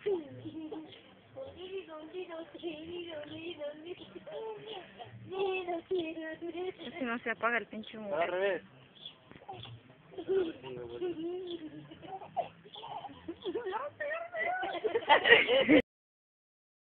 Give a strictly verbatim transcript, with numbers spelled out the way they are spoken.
Si no se apaga el pinche humo. Al revés.